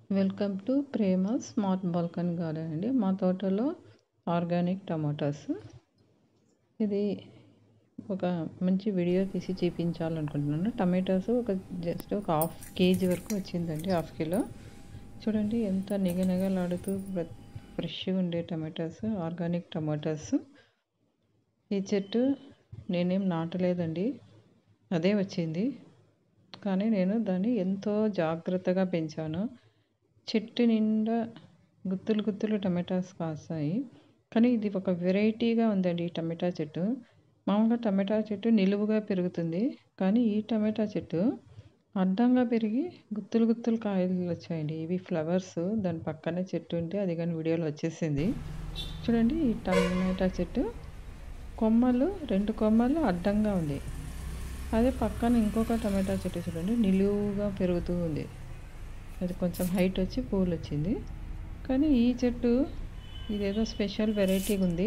Welcome to Prema's smart balcony garden అండి. మా తోటలో ఆర్గానిక్ టమాటోస్. ఇది ఒక మంచి వీడియో తీసి చూపించాలనుకుంటున్నాను. టమాటోస్ జస్ట్ ఒక హాఫ్ కేజీ వరకు వచ్చిందండి, హాఫ్ కిలో. చూడండి ఎంత నిగనిగలాడుతూ ఫ్రెష్గా ఉండే టమాటోస్, ఆర్గానిక్ టమాటోస్. ఈ చెట్టు నేనేం నాటలేదండి, అదే వచ్చింది. కానీ నేను దాన్ని ఎంతో జాగ్రత్తగా పెంచాను. చెట్టు నిండా గుత్తులు గుత్తులు టమాటాస్ కాస్తాయి. కానీ ఇది ఒక వెరైటీగా ఉందండి ఈ టమాటా చెట్టు. మామూలుగా టమాటా చెట్టు నిలువుగా పెరుగుతుంది, కానీ ఈ టమాటా చెట్టు అడ్డంగా పెరిగి గుత్తులు గుత్తులు కాయలు వచ్చాయండి. ఇవి ఫ్లవర్స్. దాని పక్కనే చెట్టు ఉంటే అది కానీ వీడియోలో వచ్చేసింది. చూడండి ఈ టమాటా చెట్టు కొమ్మలు, 2 కొమ్మలు అడ్డంగా ఉంది. అదే పక్కన ఇంకొక టమాటా చెట్టు చూడండి, నిలువుగా పెరుగుతూ ఉంది. అది కొంచెం హైట్ వచ్చి పూలు వచ్చింది. కానీ ఈ చెట్టు ఇదేదో స్పెషల్ వెరైటీగా ఉంది.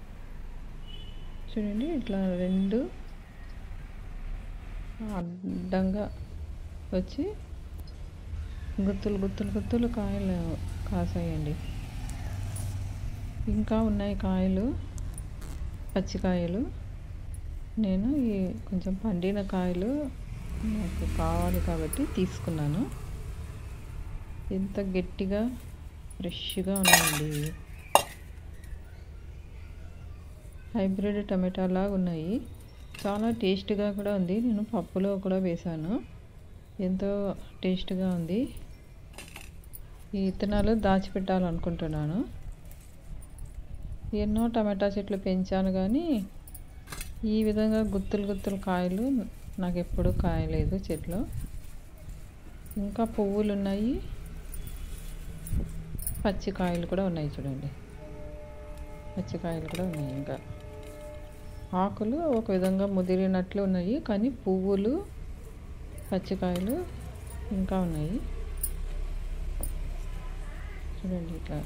చూడండి ఇట్లా 2 అడ్డంగా వచ్చి గుత్తులు గుత్తులు గుత్తులు కాయలు కాసాయండి. ఇంకా ఉన్నాయి కాయలు, పచ్చికాయలు. నేను ఈ కొంచెం పండిన కాయలు నాకు కావాలి కాబట్టి తీసుకున్నాను. ఎంత గట్టిగా ఫ్రెష్గా ఉన్నాయండి. హైబ్రిడ్ టమాటా లాగా ఉన్నాయి. చాలా టేస్ట్గా కూడా ఉంది. నేను పప్పులో కూడా వేశాను, ఎంతో టేస్ట్గా ఉంది. ఈ విత్తనాలు దాచిపెట్టాలనుకుంటున్నాను. ఎన్నో టమాటా చెట్లు పెంచాను, కానీ ఈ విధంగా గుత్తులు గుత్తులు కాయలు నాకు ఎప్పుడూ కాయలేదు చెట్లు. ఇంకా పువ్వులు ఉన్నాయి, పచ్చికాయలు కూడా ఉన్నాయి. చూడండి పచ్చికాయలు కూడా ఉన్నాయి. ఇంకా ఆకులు ఒక విధంగా ముదిరినట్లు ఉన్నాయి, కానీ పువ్వులు, పచ్చికాయలు ఇంకా ఉన్నాయి. చూడండి ఇట్లా.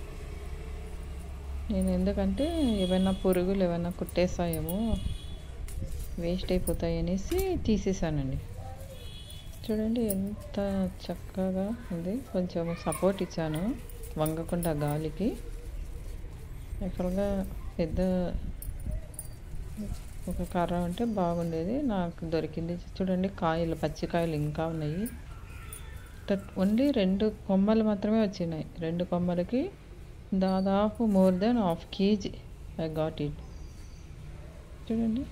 నేను ఎందుకంటే ఏమైనా పురుగులు ఏమైనా కుట్టేస్తాయేమో, వేస్ట్ అయిపోతాయి అనేసి తీసేసానండి. చూడండి ఎంత చక్కగా ఉంది. కొంచెం సపోర్ట్ ఇచ్చాను వంగకుండా గాలికి. యాక్చువల్గా పెద్ద ఒక కర్ర ఉంటే బాగుండేది, నాకు దొరికింది. చూడండి కాయలు, పచ్చికాయలు ఇంకా ఉన్నాయి. ఓన్లీ 2 కొమ్మలు మాత్రమే వచ్చినాయి. 2 కొమ్మలకి దాదాపు more then half KG I got it. చూడండి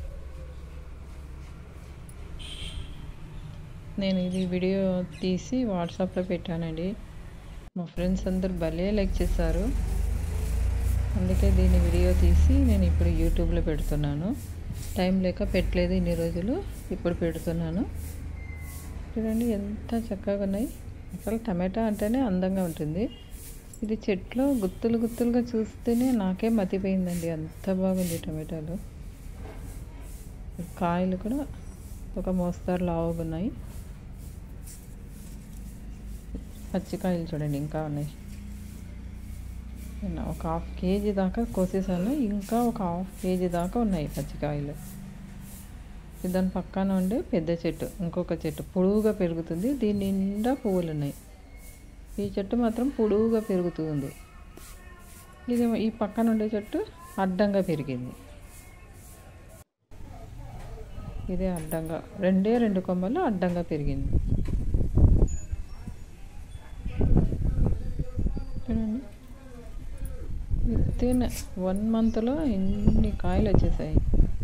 నేను ఇది వీడియో తీసి వాట్సాప్లో పెట్టానండి. మా ఫ్రెండ్స్ అందరూ భలే లైక్ చేశారు. అందుకే దీన్ని వీడియో తీసి నేను ఇప్పుడు యూట్యూబ్లో పెడుతున్నాను. టైం లేక పెట్టలేదు ఇన్ని రోజులు, ఇప్పుడు పెడుతున్నాను. చూడండి ఎంత చక్కగా ఉన్నాయి. అసలు టమాటా అంటేనే అందంగా ఉంటుంది. ఇది చెట్లో గుత్తులు గుత్తులుగా చూస్తేనే నాకే మతిపోయిందండి, అంత బాగుంది టమాటాలు. కాయలు కూడా ఒక మోస్తారు లావుగా ఉన్నాయి. పచ్చికాయలు చూడండి ఇంకా ఉన్నాయి. నేను ఒక హాఫ్ కేజీ దాకా కోసేసాను, ఇంకా ఒక హాఫ్ కేజీ దాకా ఉన్నాయి పచ్చికాయలు. దాని పక్కన ఉండే పెద్ద చెట్టు, ఇంకొక చెట్టు పొడవుగా పెరుగుతుంది. దీని నిండా పువ్వులు ఉన్నాయి. ఈ చెట్టు మాత్రం పొడవుగా పెరుగుతుంది. ఇది ఈ పక్కన ఉండే చెట్టు అడ్డంగా పెరిగింది. ఇదే అడ్డంగా 2 కొమ్మలు అడ్డంగా పెరిగింది. చూడండి విత్ ఇన్ 1 మంత్లో ఎన్ని కాయలు వచ్చేసాయి.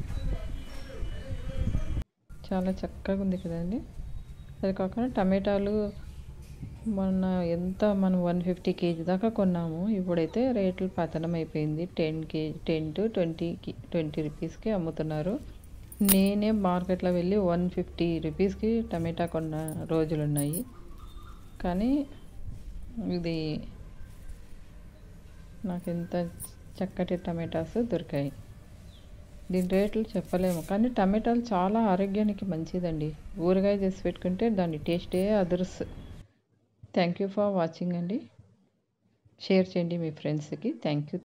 చాలా చక్కగా ఉంది కదండి. అది కాకుండా టమాటాలు మొన్న మనం 150 కేజీ దాకా కొన్నాము. ఇప్పుడైతే రేట్లు పతనం అయిపోయింది. 10 to 20 రూపీస్కి అమ్ముతున్నారు. నేనే మార్కెట్లో వెళ్ళి 150 రూపీస్కి టమాటా కొన్న రోజులు ఉన్నాయి. కానీ ఇది నాకు ఎంత చక్కటి టమాటాస్ దొరికాయి. దీని రేట్లు చెప్పలేము, కానీ టమాటాలు చాలా ఆరోగ్యానికి మంచిదండి. ఊరగాయ చేసి పెట్టుకుంటే దాని టేస్టే others. Thank you for watching అండి. షేర్ చేయండి మీ ఫ్రెండ్స్కి. Thank you.